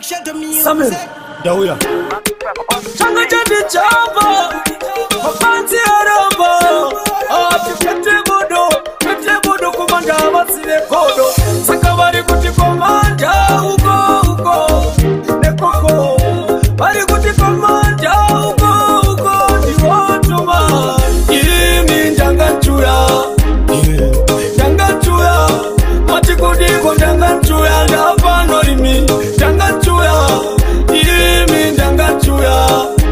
Samuel, Dawuya. Changa jadi chapa, mapanzi arabo. Pete bodo kumanda masile kodo. Sakabari kuti komanda uko nekoko. Bari kuti komanda uko diwotuma. Imi ndanganchuya, ndanganchuya. Matikudi ko ndanganchuya ndapano limi. Ndanganchuya, imi ndanganchuya,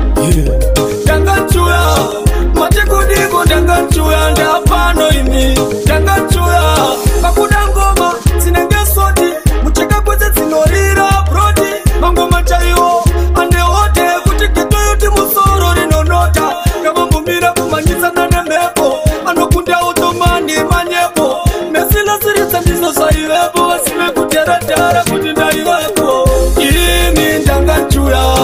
ndanganchuya. Matikudi ko ndanganchuya ndapano limi. Ndanganchuya, kakuda ngoma sinengesoti. Mucheka kweze zinorira brodi. Mangoma chaiwo ande wote kuti kitoyuti musoro rinonota. Kama mbumira kumanyisa nane mepo. Anokunda utomani manyepo. Mesila siritsa ndizo saiwepo. Wasime kutera tara kuti ndaiwepo. Imi ndanganchuya,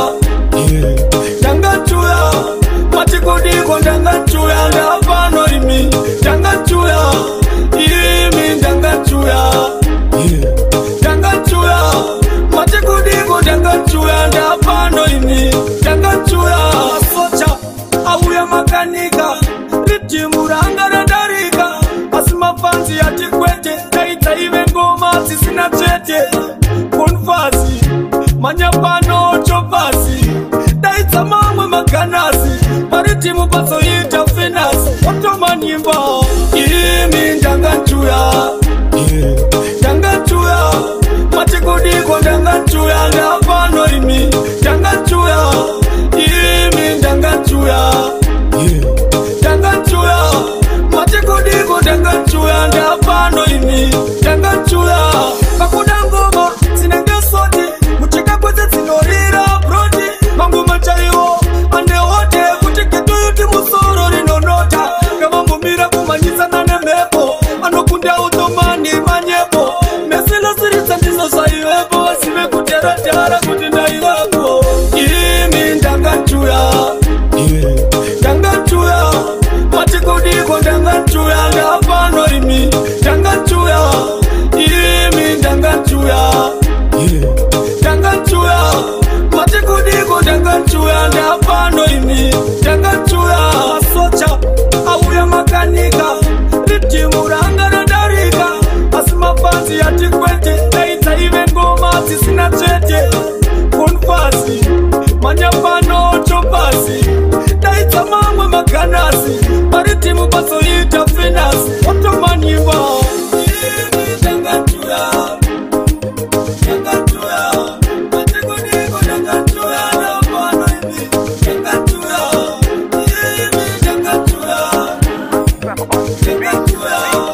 ndanganchuya. Matikudiko ndanganchuya ndapano limi. Ndanganchuya, imi ndanganchuya, ndanganchuya. Matikudiko ndanganchuya ndapano limi. Ndanganchuya, socha auya makanika. Ritimu ranga radarika. Asimafanzi atikwete. Taita ive ngoma sisina chete. Konfasi manyapano chopasi. Daitsa mamwe makanasi. Maritimu pasoita finasi. Otomanyimba. Imi ndanganchuya, ndanganchuya. Matikudiko ndanganchuya ndapano limi. Ndanganchuya, imi ndanganchuya, ndanganchuya. Matikudiko ndanganchuya ndapano limi. Ndanganchuya, kakuda ngoma sinengesoti. Mucheka kweze zinorira brodi. Mangoma chaiwo ande wote kuti kituyuti musoro rinonota. Kama mbumira kumanyisa nane mepo. Anokunda utomani manyepo. Mesila siritsa ndizo saiwepo. Wasime kutera tara kuti ndaiwepo. Imi ndanganchuya, ndanganchuya. Matikudiko ndanganchuya ndapano limi. Ndanganchuya, imi ndanganchuya, ndanganchuya. Matikudiko ndanganchuya ndapano limi. Ndanganchuya, socha auya makanika. Ritimu ranga radarika. Asimafanzi atikwete. Taita ive ngoma sisina chete. Konfasi manyapano chopasi. Daitsa mamwe makanasi. Maritimu pasoita finasi. Otomanyimba. Imi ndanganchuya, ndanganchuya. Matikudiko ndanganchuya ndapano limi. Ndanganchuya, imi ndanganchuya, ndanganchuya.